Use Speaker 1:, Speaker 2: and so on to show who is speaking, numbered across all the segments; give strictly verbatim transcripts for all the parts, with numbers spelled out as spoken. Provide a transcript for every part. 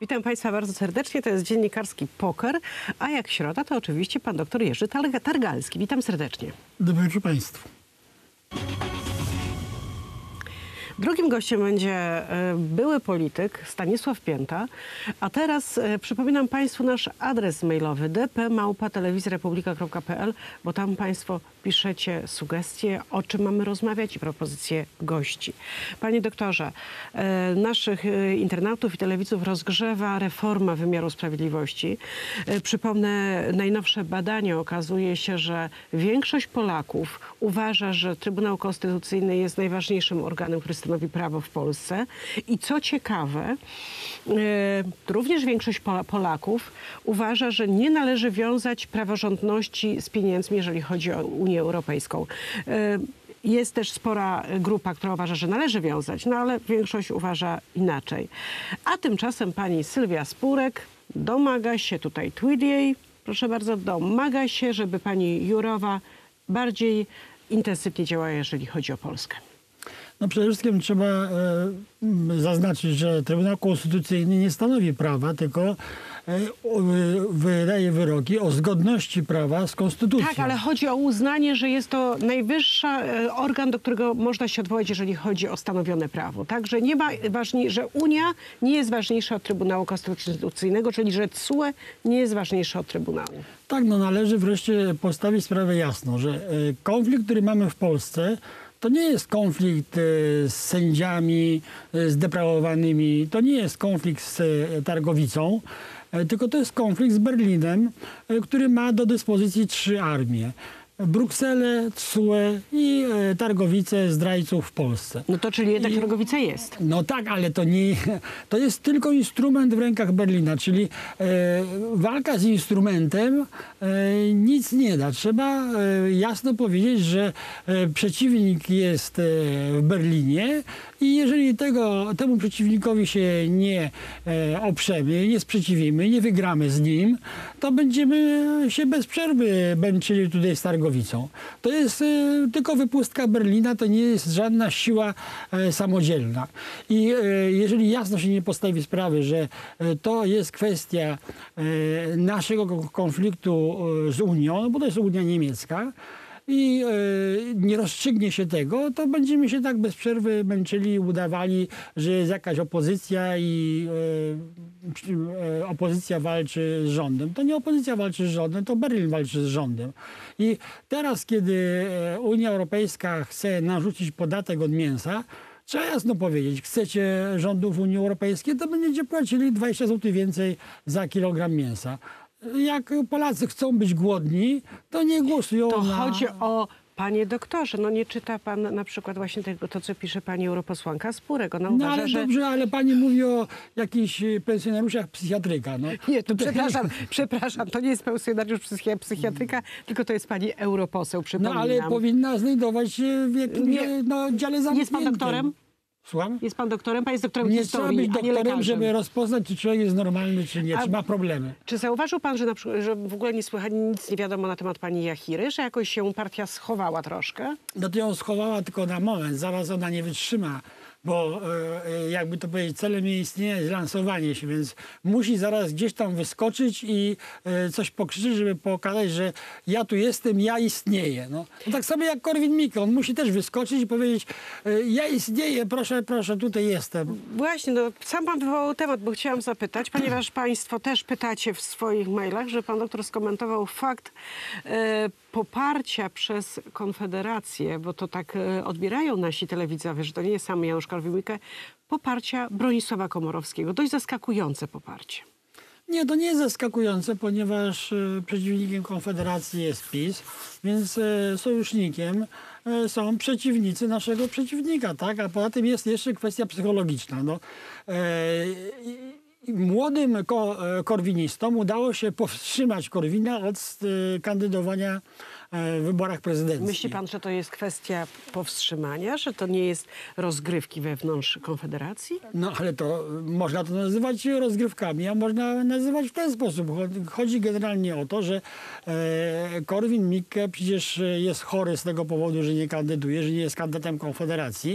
Speaker 1: Witam Państwa bardzo serdecznie. To jest dziennikarski poker, a jak środa to oczywiście pan doktor Jerzy Targalski. Witam serdecznie.
Speaker 2: Dobry wieczór Państwu.
Speaker 1: Drugim gościem będzie były polityk Stanisław Pięta, a teraz przypominam Państwu nasz adres mailowy d p małpa telewizja republika kropka p l, bo tam Państwo piszecie sugestie, o czym mamy rozmawiać i propozycje gości. Panie doktorze, naszych internautów i telewidzów rozgrzewa reforma wymiaru sprawiedliwości. Przypomnę, najnowsze badanie okazuje się, że większość Polaków uważa, że Trybunał Konstytucyjny jest najważniejszym organem, który stanowi prawo w Polsce. I co ciekawe, również większość Polaków uważa, że nie należy wiązać praworządności z pieniędzmi, jeżeli chodzi o Unię Europejską. Jest też spora grupa, która uważa, że należy wiązać, no ale większość uważa inaczej. A tymczasem pani Sylwia Spurek domaga się, tutaj tweet jej, proszę bardzo, domaga się, żeby pani Jourová bardziej intensywnie działała, jeżeli chodzi o Polskę.
Speaker 2: No przede wszystkim trzeba e, zaznaczyć, że Trybunał Konstytucyjny nie stanowi prawa, tylko e, wydaje wyroki o zgodności prawa z konstytucją.
Speaker 1: Tak, ale chodzi o uznanie, że jest to najwyższy e, organ, do którego można się odwołać, jeżeli chodzi o stanowione prawo. Także nie ma ważniej, że Unia nie jest ważniejsza od Trybunału Konstytucyjnego, czyli że T S U E nie jest ważniejsza od Trybunału.
Speaker 2: Tak, no należy wreszcie postawić sprawę jasno, że e, konflikt, który mamy w Polsce, to nie jest konflikt z sędziami zdeprawowanymi, to nie jest konflikt z Targowicą, tylko to jest konflikt z Berlinem, który ma do dyspozycji trzy armie. Brukselę, T S U E i Targowicę zdrajców w Polsce.
Speaker 1: No to czyli jednak
Speaker 2: I,
Speaker 1: Targowica jest.
Speaker 2: No tak, ale to nie, to jest tylko instrument w rękach Berlina, czyli e, walka z instrumentem e, nic nie da. Trzeba e, jasno powiedzieć, że e, przeciwnik jest e, w Berlinie i jeżeli tego, temu przeciwnikowi się nie e, oprzemy, nie sprzeciwimy, nie wygramy z nim, to będziemy się bez przerwy męczyli tutaj z Targowicą. To jest e, tylko wypustka Berlina, to nie jest żadna siła e, samodzielna. I e, jeżeli jasno się nie postawi sprawy, że e, to jest kwestia e, naszego konfliktu e, z Unią, no bo to jest Unia Niemiecka, i e, nie rozstrzygnie się tego, to będziemy się tak bez przerwy męczyli, udawali, że jest jakaś opozycja i e, e, opozycja walczy z rządem. To nie opozycja walczy z rządem, to Berlin walczy z rządem. I teraz, kiedy Unia Europejska chce narzucić podatek od mięsa, trzeba jasno powiedzieć, chcecie rządów Unii Europejskiej, to będziecie płacili dwadzieścia złotych więcej za kilogram mięsa. Jak Polacy chcą być głodni, to nie głosują
Speaker 1: To
Speaker 2: na...
Speaker 1: chodzi o... Panie doktorze, no nie czyta pan na przykład właśnie tego, to, co pisze pani europosłanka Spurek. Ona
Speaker 2: No
Speaker 1: uważa,
Speaker 2: ale
Speaker 1: że...
Speaker 2: dobrze, ale pani mówi o jakichś pensjonariuszach psychiatryka. No.
Speaker 1: Nie, to
Speaker 2: Tutaj-
Speaker 1: przepraszam, przepraszam, to nie jest pensjonariusz psychi- psychiatryka, tylko to jest pani europoseł,
Speaker 2: No
Speaker 1: przypominam.
Speaker 2: ale powinna znajdować się w jakimś
Speaker 1: Nie.
Speaker 2: no, dziale zamkniętym.
Speaker 1: Jest pan doktorem?
Speaker 2: Słucham?
Speaker 1: Jest pan doktorem? Pan jest doktorem
Speaker 2: Nie trzeba
Speaker 1: historii,
Speaker 2: być
Speaker 1: a nie
Speaker 2: doktorem,
Speaker 1: lekarzem.
Speaker 2: żeby rozpoznać, czy człowiek jest normalny, czy nie,
Speaker 1: A-
Speaker 2: czy ma problemy.
Speaker 1: Czy zauważył pan, że, na przykład, że w ogóle nie słychać, nic nie wiadomo na temat pani Jachiry, że jakoś się partia schowała troszkę?
Speaker 2: No to ją schowała tylko na moment, zaraz ona nie wytrzyma, bo e, jakby to powiedzieć, celem jej istnienia jest lansowanie się, więc musi zaraz gdzieś tam wyskoczyć i e, coś pokrzyczeć, żeby pokazać, że ja tu jestem, ja istnieję. No. No tak samo jak Korwin-Mikke, on musi też wyskoczyć i powiedzieć, e, ja istnieję, proszę, proszę, tutaj jestem.
Speaker 1: Właśnie, no sam pan wywołał temat, bo chciałam zapytać, ponieważ państwo też pytacie w swoich mailach, że pan doktor skomentował fakt e, poparcia przez Konfederację, bo to tak e, odbierają nasi telewidzowie, że to nie jest sam Janusz Korwin-Mikke, poparcia Bronisława Komorowskiego. Dość zaskakujące poparcie.
Speaker 2: Nie, to nie jest zaskakujące, ponieważ e, przeciwnikiem Konfederacji jest PiS, więc e, sojusznikiem e, są przeciwnicy naszego przeciwnika, tak? A poza tym jest jeszcze kwestia psychologiczna. No, e, i- i młodym ko, e, korwinistom udało się powstrzymać Korwina od e, kandydowania e, wyborach prezydenckich.
Speaker 1: Myśli pan, że to jest kwestia powstrzymania, że to nie jest rozgrywki wewnątrz Konfederacji?
Speaker 2: No ale to można to nazywać rozgrywkami, a można nazywać w ten sposób. Chodzi generalnie o to, że e, Korwin-Mikke przecież jest chory z tego powodu, że nie kandyduje, że nie jest kandydatem Konfederacji.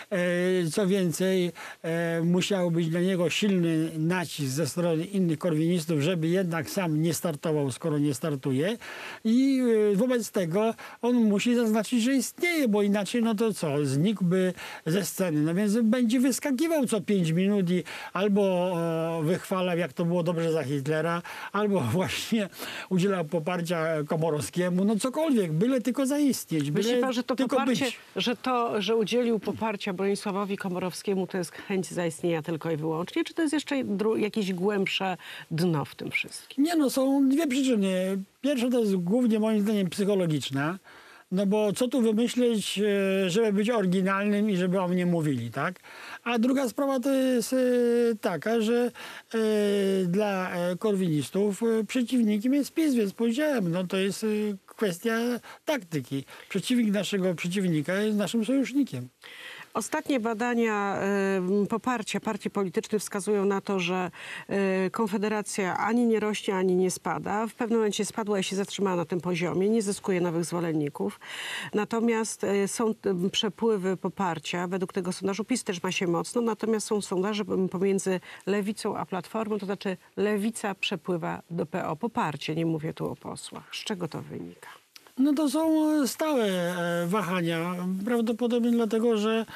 Speaker 2: E, co więcej, e, musiał być dla niego silny nacisk ze strony innych korwinistów, żeby jednak sam nie startował, skoro nie startuje. I e, wobec tego on musi zaznaczyć, że istnieje, bo inaczej no to co, znikłby ze sceny. No więc będzie wyskakiwał co pięć minut i albo o, wychwalał, jak to było dobrze za Hitlera, albo właśnie udzielał poparcia Komorowskiemu, no cokolwiek, byle tylko zaistnieć. Byle
Speaker 1: Myśli pan, że to
Speaker 2: tylko
Speaker 1: poparcie,
Speaker 2: być.
Speaker 1: że to, że udzielił poparcia Bronisławowi Komorowskiemu, to jest chęć zaistnienia tylko i wyłącznie, czy to jest jeszcze dru- jakieś głębsze dno w tym wszystkim?
Speaker 2: Nie no, są dwie przyczyny. Pierwsza to jest głównie moim zdaniem psychologiczna. No bo co tu wymyśleć, e, żeby być oryginalnym i żeby o mnie mówili, tak? A druga sprawa to jest e, taka, że e, dla e, korwinistów e, przeciwnikiem jest PiS, więc powiedziałem, no to jest e, kwestia taktyki. Przeciwnik naszego przeciwnika jest naszym sojusznikiem.
Speaker 1: Ostatnie badania y, poparcia partii politycznych wskazują na to, że y, Konfederacja ani nie rośnie, ani nie spada. W pewnym momencie spadła i się zatrzymała na tym poziomie, nie zyskuje nowych zwolenników. Natomiast y, są y, przepływy poparcia. Według tego sondażu PiS też ma się mocno, natomiast są sondaże pomiędzy Lewicą a Platformą, to znaczy Lewica przepływa do P O. Poparcie, nie mówię tu o posłach. Z czego to wynika?
Speaker 2: No to są stałe e, wahania. Prawdopodobnie dlatego, że e,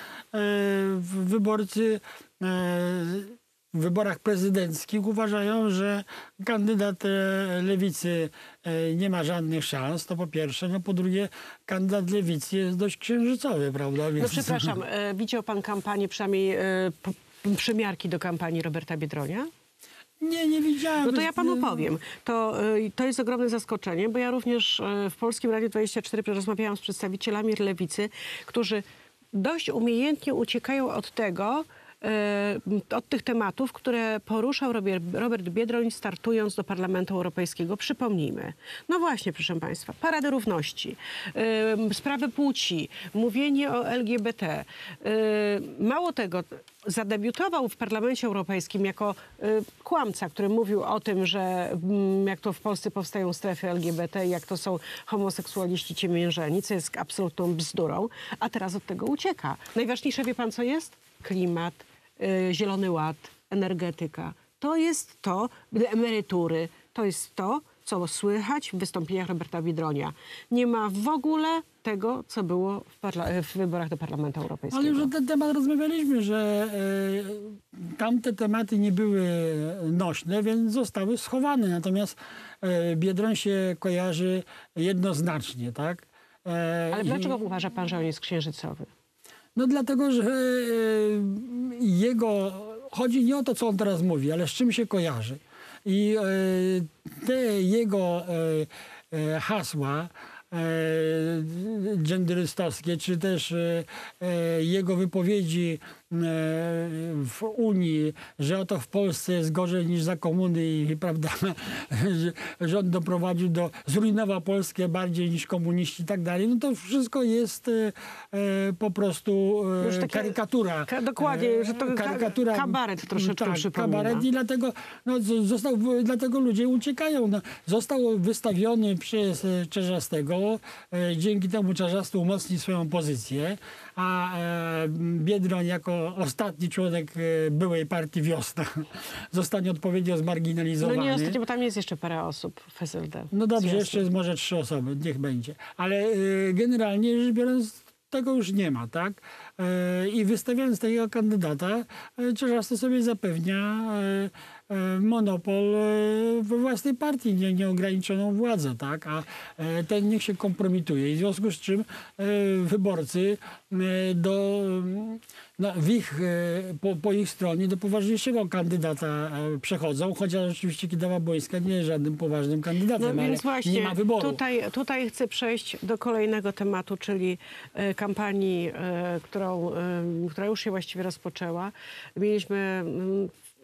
Speaker 2: w- wyborcy e, w wyborach prezydenckich uważają, że kandydat e, lewicy e, nie ma żadnych szans, to po pierwsze. No po drugie, kandydat lewicy jest dość księżycowy, prawda?
Speaker 1: No
Speaker 2: Więc-
Speaker 1: przepraszam, y, widział pan kampanię, przynajmniej y, po, przymiarki do kampanii Roberta Biedronia?
Speaker 2: Nie, nie widziałem.
Speaker 1: No to ja panu
Speaker 2: Nie-
Speaker 1: powiem. To, y, to jest ogromne zaskoczenie, bo ja również y, w Polskim Radiu dwadzieścia cztery rozmawiałam z przedstawicielami lewicy, którzy dość umiejętnie uciekają od tego, y, od tych tematów, które poruszał Robert, Robert Biedroń, startując do Parlamentu Europejskiego. Przypomnijmy. No właśnie, proszę państwa, Parady Równości, y, sprawy płci, mówienie o L G B T. Y, mało tego, zadebiutował w Parlamencie Europejskim jako y, kłamca, który mówił o tym, że mm, jak to w Polsce powstają strefy L G B T, jak to są homoseksualiści ciemiężeni, co jest absolutną bzdurą, a teraz od tego ucieka. Najważniejsze, wie pan co jest? Klimat, y, Zielony Ład, energetyka. To jest to, emerytury, to jest to, co słychać w wystąpieniach Roberta Biedronia. Nie ma w ogóle tego, co było w, parla- w wyborach do Parlamentu Europejskiego.
Speaker 2: Ale już na ten temat rozmawialiśmy, że e, tamte tematy nie były nośne, więc zostały schowane. Natomiast e, Biedroń się kojarzy jednoznacznie, tak? E,
Speaker 1: Ale
Speaker 2: i-
Speaker 1: dlaczego uważa pan, że on jest księżycowy?
Speaker 2: No dlatego, że e, jego... Chodzi nie o to, co on teraz mówi, ale z czym się kojarzy. I e, te jego e, e, hasła e, genderystowskie, czy też e, e, jego wypowiedzi e, w Unii, że oto w Polsce jest gorzej niż za komuny i prawda, że rząd doprowadził do, zrujnował Polskę bardziej niż komuniści i tak dalej, no to wszystko jest e, e, po prostu e,
Speaker 1: Już takie-
Speaker 2: karykatura.
Speaker 1: Ka- dokładnie, że to ka-
Speaker 2: karykatura.
Speaker 1: kabaret troszeczkę
Speaker 2: tak,
Speaker 1: przypomina.
Speaker 2: kabaret i dlatego, no, z- został, dlatego ludzie uciekają. No, został wystawiony przez e, Czarzastego. E, dzięki temu Czarzasty umocni swoją pozycję, a e, Biedroń jako ostatni członek e, byłej partii Wiosna zostanie odpowiednio
Speaker 1: No
Speaker 2: zmarginalizowany.
Speaker 1: nie ostatnio, bo tam jest jeszcze parę osób w S L D.
Speaker 2: No dobrze,
Speaker 1: Związku.
Speaker 2: jeszcze jest może trzy osoby, niech będzie. Ale e, generalnie rzecz biorąc, tego już nie ma, tak? E, I wystawiając takiego kandydata, e, Czarzasty sobie zapewnia e, e, monopol e, we własnej partii, nie, nieograniczoną władzę, tak? A e, ten niech się kompromituje. I w związku z czym e, wyborcy e, do, no, w ich, e, po, po ich stronie do poważniejszego kandydata e, przechodzą, chociaż oczywiście Kidawa-Błońska nie jest żadnym poważnym kandydatem,
Speaker 1: No
Speaker 2: ale
Speaker 1: więc właśnie,
Speaker 2: nie ma wyboru.
Speaker 1: Tutaj, tutaj chcę przejść do kolejnego tematu, czyli e, kampanii, e, którą, e, która już się właściwie rozpoczęła. Mieliśmy mm,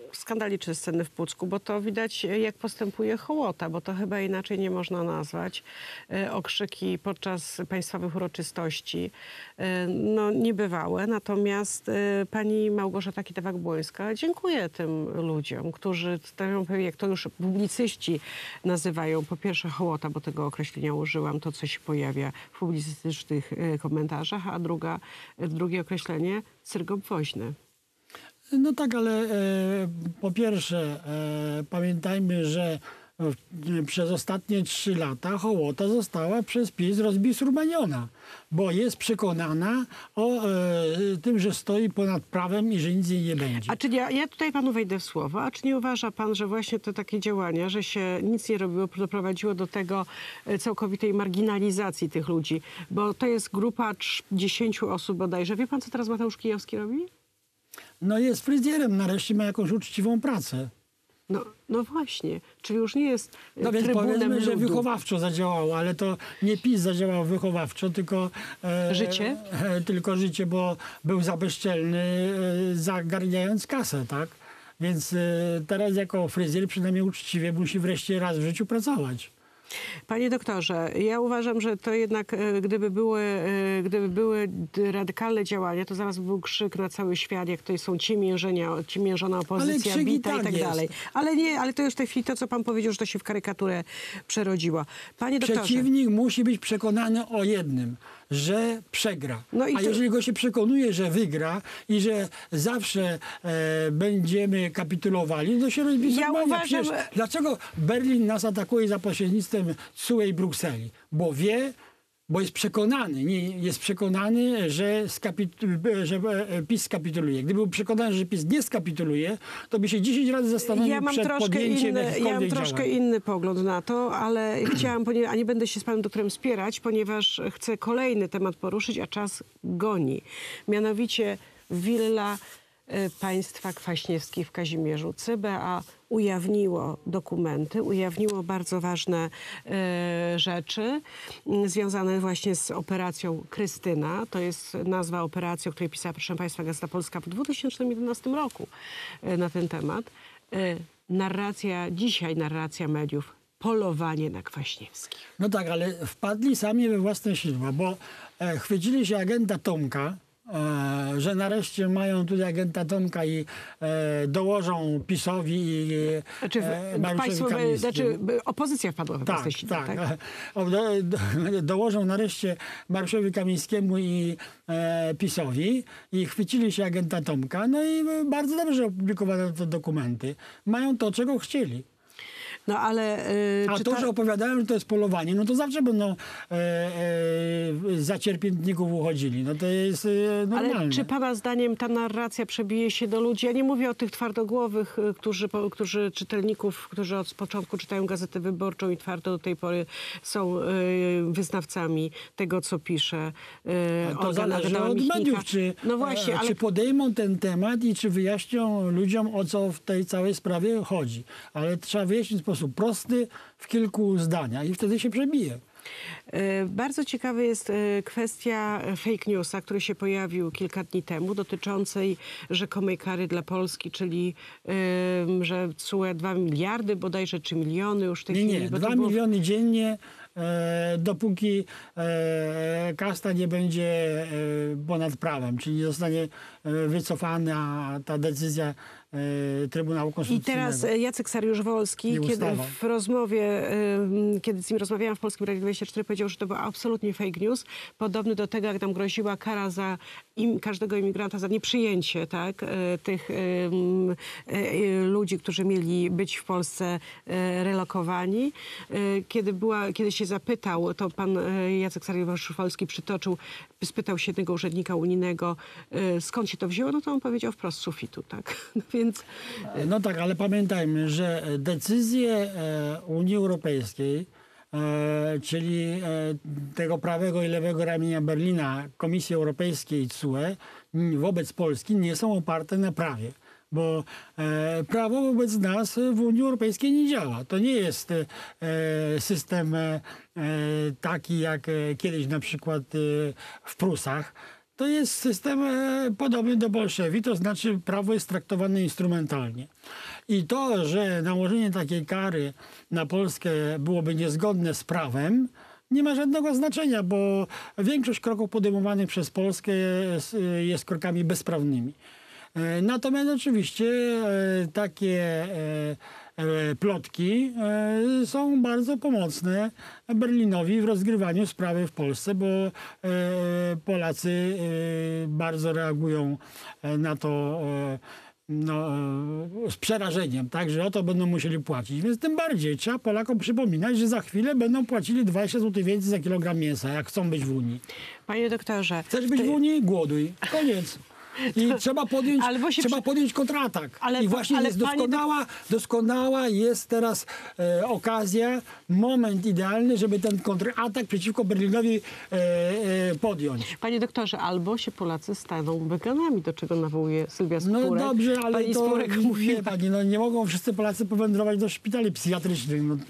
Speaker 1: skandaliczne sceny w Pucku, bo to widać, jak postępuje hołota, bo to chyba inaczej nie można nazwać. E, okrzyki podczas państwowych uroczystości, e, no niebywałe. Natomiast e, pani Małgorzata Kitewak-Błońska dziękuję tym ludziom, którzy, jak to już publicyści nazywają, po pierwsze hołota, bo tego określenia użyłam, to co się pojawia w publicystycznych e, komentarzach, a druga, drugie określenie cyrk obwoźny.
Speaker 2: No tak, ale e, po pierwsze e, pamiętajmy, że w, przez ostatnie trzy lata hołota została przez PiS rozbisurmaniona, bo jest przekonana o e, tym, że stoi ponad prawem i że nic jej nie będzie.
Speaker 1: A czy ja, ja tutaj panu wejdę w słowo, a czy nie uważa pan, że właśnie te takie działania, że się nic nie robiło, doprowadziło do tego całkowitej marginalizacji tych ludzi? Bo to jest grupa dziesięciu osób bodajże. Wie pan, co teraz Mateusz Kijowski robi?
Speaker 2: No jest fryzjerem, nareszcie ma jakąś uczciwą pracę.
Speaker 1: No, no właśnie, czyli już nie jest
Speaker 2: No więc
Speaker 1: trybunem
Speaker 2: powiedzmy, że
Speaker 1: ludu.
Speaker 2: wychowawczo zadziałało, ale to nie PiS zadziałał wychowawczo, tylko e,
Speaker 1: Życie?
Speaker 2: E, tylko życie, bo był za bezczelny, e, zagarniając kasę, tak? Więc e, teraz jako fryzjer przynajmniej uczciwie musi wreszcie raz w życiu pracować.
Speaker 1: Panie doktorze, ja uważam, że to jednak e, gdyby były, e, gdyby były d- radykalne działania, to zaraz by był krzyk na cały świat, jak to są ciemiężenia, ciemiężona opozycja,
Speaker 2: krzyk i
Speaker 1: bita i
Speaker 2: tak
Speaker 1: tak
Speaker 2: jest.
Speaker 1: dalej. Ale nie, ale to już w tej chwili to, co pan powiedział, że to się w karykaturę przerodziło. Panie doktorze.
Speaker 2: Przeciwnik musi być przekonany o jednym, że przegra.
Speaker 1: No i
Speaker 2: A
Speaker 1: to-
Speaker 2: jeżeli go się przekonuje, że wygra i że zawsze e, będziemy kapitulowali, to się rozbije.
Speaker 1: Ja uważam-
Speaker 2: Przecież dlaczego Berlin nas atakuje za pośrednictwem C U E i Brukseli? Bo wie, bo jest przekonany, nie, jest przekonany, że, skapitu- że e, PiS skapituluje. Gdyby był przekonany, że PiS nie skapituluje, to by się dziesięć razy zastanowił
Speaker 1: Ja mam
Speaker 2: przed
Speaker 1: troszkę,
Speaker 2: podjęciem
Speaker 1: inny, ja mam
Speaker 2: jakichkolwiek
Speaker 1: troszkę
Speaker 2: działań.
Speaker 1: inny pogląd na to, ale chciałam, ponie- a nie będę się z panem doktorem spierać, ponieważ chcę kolejny temat poruszyć, a czas goni. Mianowicie willa y, państwa Kwaśniewskich w Kazimierzu. C B A ujawniło dokumenty, ujawniło bardzo ważne y, rzeczy y, związane właśnie z operacją Krystyna. To jest nazwa operacji, o której pisała, proszę państwa, Gazeta Polska w dwa tysiące jedenastym roku y, na ten temat. Y, narracja, dzisiaj narracja mediów, polowanie na Kwaśniewskich.
Speaker 2: No tak, ale wpadli sami we własne sidła, bo e, chwycili się agenta Tomka, e, że nareszcie mają tutaj agenta Tomka i e, dołożą PiS-owi i
Speaker 1: Znaczy,
Speaker 2: e,
Speaker 1: w,
Speaker 2: Mariuszowi
Speaker 1: państwo,
Speaker 2: Kamińskiemu.
Speaker 1: znaczy by- opozycja wpadła we własne
Speaker 2: Tak,
Speaker 1: sidła,
Speaker 2: tak.
Speaker 1: tak?
Speaker 2: O, do, do, dołożą nareszcie Mariuszowi Kamińskiemu i e, PiS-owi i chwycili się agenta Tomka. No i bardzo dobrze opublikowano te dokumenty. Mają to, czego chcieli.
Speaker 1: No ale... y,
Speaker 2: A
Speaker 1: czy
Speaker 2: to,
Speaker 1: ta-
Speaker 2: że opowiadają, że to jest polowanie, no to zawsze będą e, e, za cierpiętników uchodzili. No to jest e, normalne.
Speaker 1: Ale czy pana zdaniem ta narracja przebije się do ludzi? Ja nie mówię o tych twardogłowych, y, którzy, po- którzy czytelników, którzy od początku czytają Gazetę Wyborczą i twardo do tej pory są y, wyznawcami tego, co pisze y,
Speaker 2: To
Speaker 1: Olga
Speaker 2: zależy
Speaker 1: Nagdała
Speaker 2: od
Speaker 1: Michnika.
Speaker 2: mediów, czy,
Speaker 1: No właśnie,
Speaker 2: e,
Speaker 1: ale
Speaker 2: czy podejmą ten temat i czy wyjaśnią ludziom, o co w tej całej sprawie chodzi. Ale trzeba wyjaśnić w sposób prosty, w kilku zdaniach i wtedy się przebije.
Speaker 1: E, Bardzo ciekawa jest e, kwestia fake newsa, który się pojawił kilka dni temu, dotyczącej rzekomej kary dla Polski, czyli e, że C U E dwa miliardy bodajże, czy miliony już w tej
Speaker 2: Nie,
Speaker 1: chwili.
Speaker 2: nie,
Speaker 1: bo to
Speaker 2: dwa
Speaker 1: było-
Speaker 2: miliony dziennie, e, dopóki e, kasta nie będzie e, ponad prawem, czyli nie zostanie e, wycofana ta decyzja e, Trybunału
Speaker 1: I
Speaker 2: Konstytucyjnego.
Speaker 1: teraz e, Jacek Sariusz-Wolski,
Speaker 2: Nie
Speaker 1: kiedy
Speaker 2: ustawa.
Speaker 1: w rozmowie, ym, kiedy z nim rozmawiałam w Polskim Radiu dwadzieścia cztery, powiedział, że to był absolutnie fake news, podobny do tego, jak nam groziła kara za im, każdego imigranta za nieprzyjęcie, tak, e, tych ym, e, e, ludzi, którzy mieli być w Polsce e, relokowani. E, Kiedy, była, kiedy się zapytał, to pan e, Jacek Sariusz-Wolski przytoczył, spytał się jednego urzędnika unijnego, e, skąd się to wzięło, no to on powiedział wprost z sufitu, tak. No więc
Speaker 2: No tak, ale pamiętajmy, że decyzje e, Unii Europejskiej, e, czyli e, tego prawego i lewego ramienia Berlina, Komisji Europejskiej i C U E n- wobec Polski nie są oparte na prawie. Bo e, prawo wobec nas w Unii Europejskiej nie działa. To nie jest e, system e, e, taki jak e, kiedyś na przykład e, w Prusach. to jest system e, podobny do bolszewi, to znaczy prawo jest traktowane instrumentalnie. I to, że nałożenie takiej kary na Polskę byłoby niezgodne z prawem, nie ma żadnego znaczenia, bo większość kroków podejmowanych przez Polskę jest, jest krokami bezprawnymi. E, Natomiast oczywiście e, takie e, e, plotki e, są bardzo pomocne Berlinowi w rozgrywaniu sprawy w Polsce, bo e, Polacy e, bardzo reagują e, na to e, no, e, z przerażeniem, tak, że o to będą musieli płacić. Więc tym bardziej trzeba Polakom przypominać, że za chwilę będą płacili dwadzieścia złotych więcej za kilogram mięsa, jak chcą być w Unii.
Speaker 1: Panie doktorze.
Speaker 2: Chcesz być
Speaker 1: ty-
Speaker 2: w Unii? Głoduj. Koniec. I trzeba podjąć,
Speaker 1: Albo się
Speaker 2: trzeba
Speaker 1: przy-
Speaker 2: podjąć kontratak.
Speaker 1: Ale
Speaker 2: I
Speaker 1: pa-
Speaker 2: właśnie
Speaker 1: ale
Speaker 2: jest
Speaker 1: panie dok-
Speaker 2: doskonała, doskonała jest teraz e, okazja, moment idealny, żeby ten kontratak przeciwko Berlinowi e, e, podjąć.
Speaker 1: Panie doktorze, albo się Polacy staną weganami, do czego nawołuje Sylwia
Speaker 2: No
Speaker 1: Spurek.
Speaker 2: dobrze, ale
Speaker 1: Pani
Speaker 2: to
Speaker 1: Spurek
Speaker 2: nie,
Speaker 1: mówiła,
Speaker 2: pani, no, nie mogą wszyscy Polacy powędrować do szpitali psychiatrycznych. No.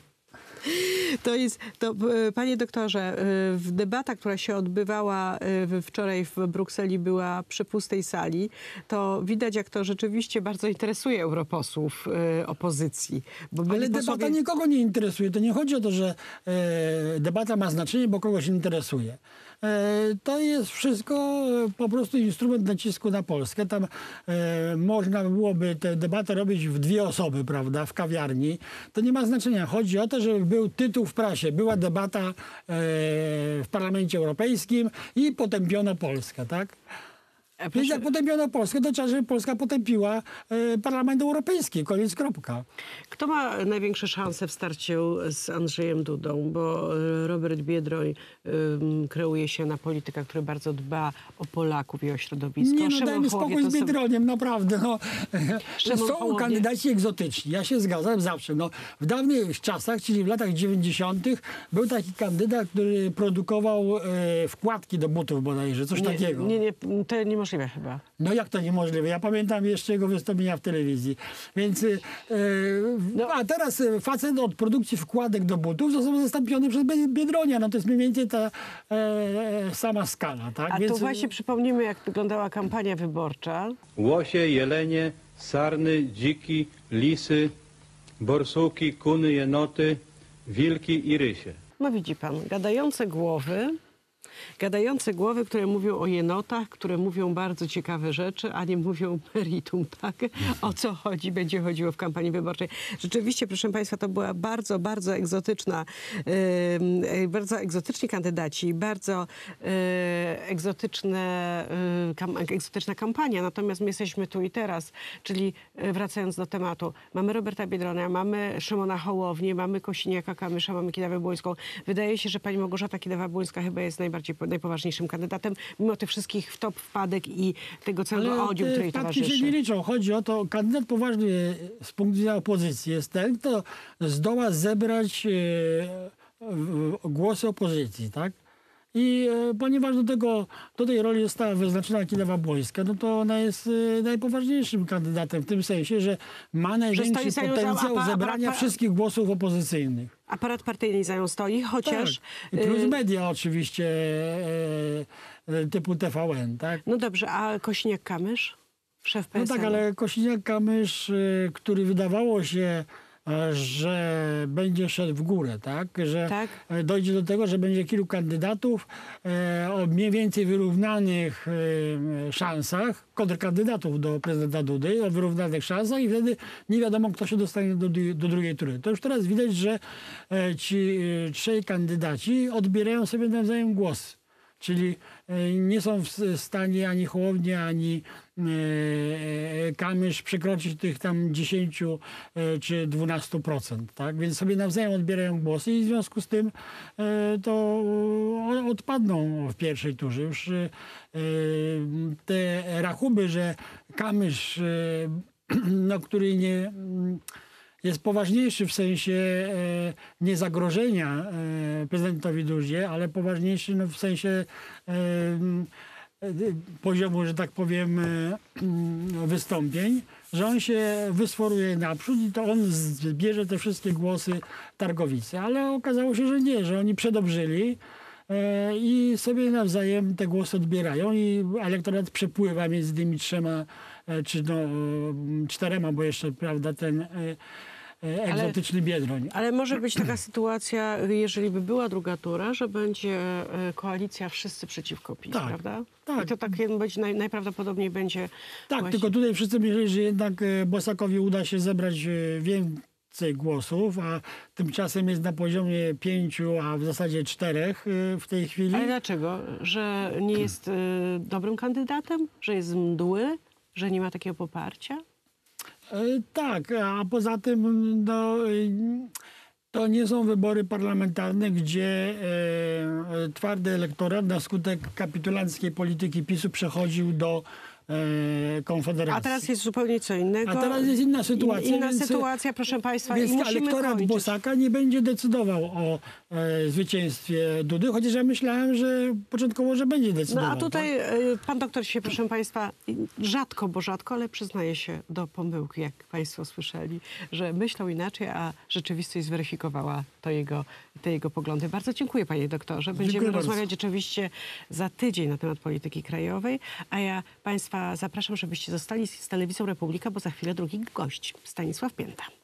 Speaker 1: to jest, to, e, panie doktorze, e, w debata, która się odbywała e, w- wczoraj w Brukseli, była przy pustej sali, to widać, jak to rzeczywiście bardzo interesuje europosłów e, opozycji. Bo byli
Speaker 2: Ale
Speaker 1: posłowie-
Speaker 2: debata nikogo nie interesuje. To nie chodzi o to, że e, debata ma znaczenie, bo kogoś interesuje. E, to jest wszystko e, po prostu instrument nacisku na Polskę. Tam e, można byłoby tę debatę robić w dwie osoby, prawda, w kawiarni. To nie ma znaczenia. Chodzi o to, żeby był tytuł w prasie. Była debata e, w Parlamencie Europejskim i potępiono Polskę, tak?
Speaker 1: E,
Speaker 2: Więc
Speaker 1: proszę-
Speaker 2: jak potępiono Polskę, to trzeba, żeby Polska potępiła e, Parlament Europejski. Koniec, kropka.
Speaker 1: Kto ma największe szanse w starciu z Andrzejem Dudą? Bo e, Robert Biedroń ym, kreuje się na polityka, który bardzo dba o Polaków i o środowisko.
Speaker 2: Nie no,
Speaker 1: Szymon
Speaker 2: dajmy
Speaker 1: Hołownia
Speaker 2: spokój
Speaker 1: to
Speaker 2: z
Speaker 1: są-
Speaker 2: Biedroniem, naprawdę. No.
Speaker 1: Szymon
Speaker 2: Są
Speaker 1: Hołownia.
Speaker 2: kandydaci egzotyczni, ja się zgadzam zawsze. No, w dawnych czasach, czyli w latach dziewięćdziesiątych był taki kandydat, który produkował e, wkładki do butów bodajże, coś
Speaker 1: Nie,
Speaker 2: takiego.
Speaker 1: nie, nie, to niemożliwe chyba.
Speaker 2: No jak to niemożliwe? Ja pamiętam jeszcze jego wystąpienia w telewizji. Więc, e,
Speaker 1: No.
Speaker 2: A teraz e, facet od produkcji wkładek do butów został zastąpiony przez Bie- Biedronia. No to jest mniej więcej ta e, sama skala. Tak?
Speaker 1: A
Speaker 2: Więc,
Speaker 1: tu właśnie przypomnimy, jak wyglądała kampania wyborcza.
Speaker 3: Łosie, jelenie, sarny, dziki, lisy, borsuki, kuny, jenoty, wilki i rysie.
Speaker 1: No widzi pan, gadające głowy, gadające głowy, które mówią o jenotach, które mówią bardzo ciekawe rzeczy, a nie mówią meritum, tak? O co chodzi, będzie chodziło w kampanii wyborczej. Rzeczywiście, proszę państwa, to była bardzo, bardzo egzotyczna, yy, bardzo egzotyczni kandydaci, bardzo yy, egzotyczne, yy, kam, egzotyczna kampania. Natomiast my jesteśmy tu i teraz, czyli yy, wracając do tematu, mamy Roberta Biedronia, mamy Szymona Hołownię, mamy Kosiniaka-Kamysza, mamy Kidawę-Błońską. Wydaje się, że pani Małgorzata Kidawa-Błońska chyba jest najbardziej, najpoważniejszym kandydatem, mimo tych wszystkich wtop, wpadek i tego całego odium,
Speaker 2: te
Speaker 1: który jej
Speaker 2: wpadki się
Speaker 1: towarzyszy.
Speaker 2: nie liczą. Chodzi o to, kandydat poważny z punktu widzenia opozycji jest ten, kto zdoła zebrać e, w- głosy opozycji, tak? I e, ponieważ do, tego, do tej roli została wyznaczona Kidawa-Błońska, no to ona jest e, najpoważniejszym kandydatem w tym sensie, że ma największy
Speaker 1: stoi za nią
Speaker 2: potencjał
Speaker 1: apa-
Speaker 2: zebrania
Speaker 1: aparat-
Speaker 2: wszystkich głosów opozycyjnych.
Speaker 1: Aparat partyjny za nią stoi, chociaż...
Speaker 2: Tak. I plus
Speaker 1: y,
Speaker 2: media oczywiście e, e, typu T V N, tak?
Speaker 1: No dobrze, a Kosiniak-Kamysz? Szef P
Speaker 2: No
Speaker 1: S L.
Speaker 2: tak, ale Kosiniak-Kamysz, y, który wydawało się, e, że będzie szedł w górę, tak? Że
Speaker 1: Tak.
Speaker 2: e, dojdzie do tego, że będzie kilku kandydatów e, o mniej więcej wyrównanych e, szansach, kontrkandydatów do prezydenta Dudy, o wyrównanych szansach i wtedy nie wiadomo, kto się dostanie do, du- do drugiej tury. To już teraz widać, że e, ci e, trzej kandydaci odbierają sobie nawzajem głos. Czyli e, nie są w s- stanie ani Hołownia, ani e, e, Kamysz przekroczyć tych tam dziesięć e, czy dwanaście procent. Tak? Więc sobie nawzajem odbierają głosy i w związku z tym e, to o- odpadną w pierwszej turze. Już e, te rachuby, że Kamysz, e, no, który nie... mm, jest poważniejszy w sensie e, nie zagrożenia e, prezydentowi Dudzie, ale poważniejszy no, w sensie e, e, poziomu, że tak powiem, e, wystąpień, że on się wysforuje naprzód i to on zbierze te wszystkie głosy targowicy. Ale okazało się, że nie, że oni przedobrzyli e, i sobie nawzajem te głosy odbierają i elektorat przepływa między tymi trzema, e, czy no, e, czterema, bo jeszcze, prawda, ten e, e, egzotyczny Biedroń.
Speaker 1: Ale może być taka sytuacja, jeżeli by była druga tura, że będzie e, koalicja wszyscy przeciwko PiS,
Speaker 2: Tak,
Speaker 1: prawda?
Speaker 2: tak.
Speaker 1: I to tak być naj, najprawdopodobniej będzie
Speaker 2: Tak,
Speaker 1: właśnie...
Speaker 2: tylko tutaj wszyscy myśleli, że jednak e, Bosakowi uda się zebrać e, więcej głosów, a tymczasem jest na poziomie pięciu, a w zasadzie czterech e, w tej chwili.
Speaker 1: Ale dlaczego? Że nie jest e, dobrym kandydatem? Że jest mdły? Że nie ma takiego poparcia?
Speaker 2: E, Tak, a poza tym no, e, to nie są wybory parlamentarne, gdzie e, e, twardy elektorat na skutek kapitulanckiej polityki PiSu przechodził do e, Konfederacji.
Speaker 1: A teraz jest zupełnie co innego.
Speaker 2: A teraz jest inna sytuacja.
Speaker 1: Inna
Speaker 2: więc,
Speaker 1: sytuacja, proszę państwa,
Speaker 2: Więc
Speaker 1: i musimy
Speaker 2: elektorat
Speaker 1: kończyć.
Speaker 2: Bosaka nie będzie decydował o e, zwycięstwie Dudy, chociaż ja myślałem, że początkowo, że będzie
Speaker 1: No
Speaker 2: decydował.
Speaker 1: a tutaj
Speaker 2: tak?
Speaker 1: y, pan doktor się, proszę państwa, rzadko, bo rzadko, ale przyznaje się do pomyłki, jak państwo słyszeli, że myślał inaczej, a rzeczywistość zweryfikowała to jego, te jego poglądy. Bardzo dziękuję, panie doktorze. Będziemy
Speaker 2: Dziękuję bardzo.
Speaker 1: rozmawiać oczywiście za tydzień na temat polityki krajowej, a ja państwa zapraszam, żebyście zostali z Telewizją Republika, bo za chwilę drugi gość, Stanisław Pięta.